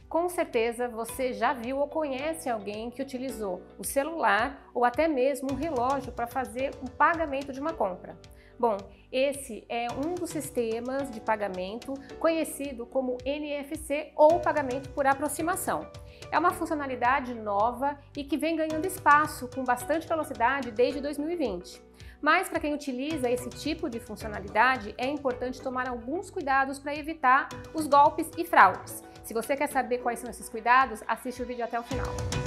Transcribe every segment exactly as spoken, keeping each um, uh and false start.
Com certeza você já viu ou conhece alguém que utilizou o celular ou até mesmo um relógio para fazer o pagamento de uma compra. Bom, esse é um dos sistemas de pagamento conhecido como N F C ou pagamento por aproximação. É uma funcionalidade nova e que vem ganhando espaço com bastante velocidade desde dois mil e vinte. Mas para quem utiliza esse tipo de funcionalidade, é importante tomar alguns cuidados para evitar os golpes e fraudes. Se você quer saber quais são esses cuidados, assiste o vídeo até o final.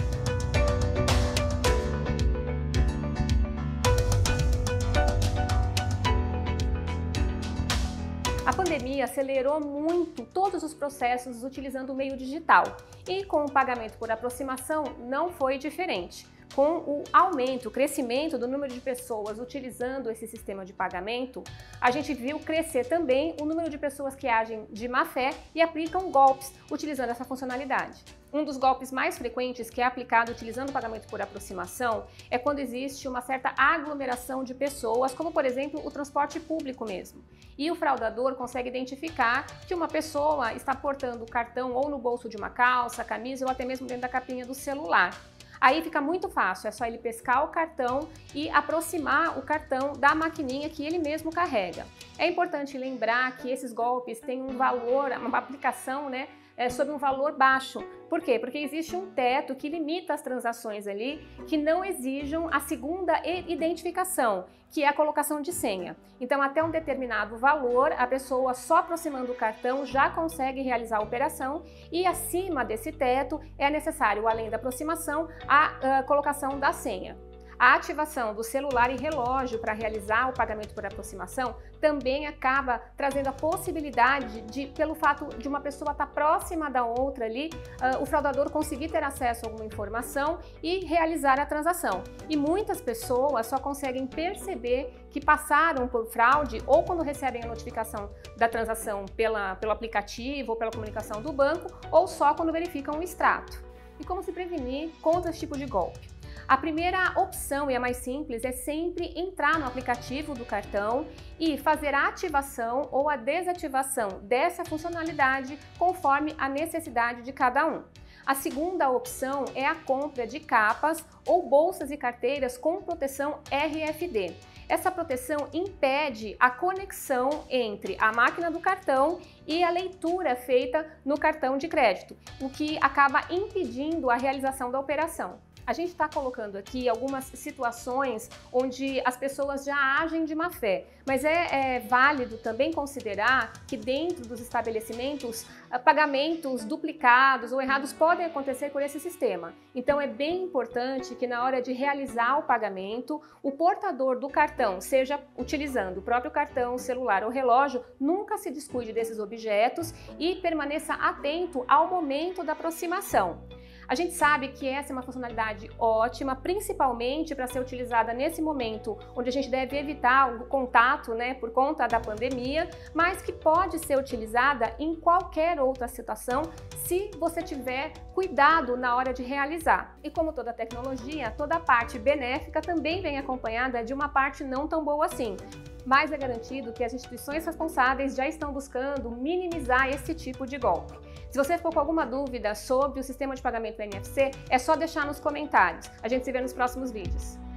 A pandemia acelerou muito todos os processos utilizando o meio digital e com o pagamento por aproximação não foi diferente. Com o aumento, o crescimento do número de pessoas utilizando esse sistema de pagamento, a gente viu crescer também o número de pessoas que agem de má fé e aplicam golpes utilizando essa funcionalidade. Um dos golpes mais frequentes que é aplicado utilizando o pagamento por aproximação é quando existe uma certa aglomeração de pessoas, como por exemplo o transporte público mesmo. E o fraudador consegue identificar que uma pessoa está portando o cartão ou no bolso de uma calça, camisa ou até mesmo dentro da capinha do celular. Aí fica muito fácil, é só ele pescar o cartão e aproximar o cartão da maquininha que ele mesmo carrega. É importante lembrar que esses golpes têm um valor, uma aplicação, né, é, sobre um valor baixo. Por quê? Porque existe um teto que limita as transações ali que não exijam a segunda identificação, que é a colocação de senha. Então, até um determinado valor, a pessoa só aproximando o cartão já consegue realizar a operação e acima desse teto é necessário, além da aproximação, a, a colocação da senha. A ativação do celular e relógio para realizar o pagamento por aproximação também acaba trazendo a possibilidade de, pelo fato de uma pessoa estar próxima da outra ali, uh, o fraudador conseguir ter acesso a alguma informação e realizar a transação. E muitas pessoas só conseguem perceber que passaram por fraude ou quando recebem a notificação da transação pela, pelo aplicativo ou pela comunicação do banco ou só quando verificam o extrato. E como se prevenir contra esse tipo de golpe? A primeira opção e a mais simples é sempre entrar no aplicativo do cartão e fazer a ativação ou a desativação dessa funcionalidade conforme a necessidade de cada um. A segunda opção é a compra de capas ou bolsas e carteiras com proteção R F D. Essa proteção impede a conexão entre a máquina do cartão e a leitura feita no cartão de crédito, o que acaba impedindo a realização da operação. A gente está colocando aqui algumas situações onde as pessoas já agem de má fé, mas é, é válido também considerar que dentro dos estabelecimentos pagamentos duplicados ou errados podem acontecer por esse sistema. Então é bem importante que na hora de realizar o pagamento, o portador do cartão, seja utilizando o próprio cartão, celular ou relógio, nunca se descuide desses objetos e permaneça atento ao momento da aproximação. A gente sabe que essa é uma funcionalidade ótima, principalmente para ser utilizada nesse momento onde a gente deve evitar o contato, né, por conta da pandemia, mas que pode ser utilizada em qualquer outra situação se você tiver cuidado na hora de realizar. E como toda tecnologia, toda a parte benéfica também vem acompanhada de uma parte não tão boa assim. Mas é garantido que as instituições responsáveis já estão buscando minimizar esse tipo de golpe. Se você ficou com alguma dúvida sobre o sistema de pagamento do N F C, é só deixar nos comentários. A gente se vê nos próximos vídeos.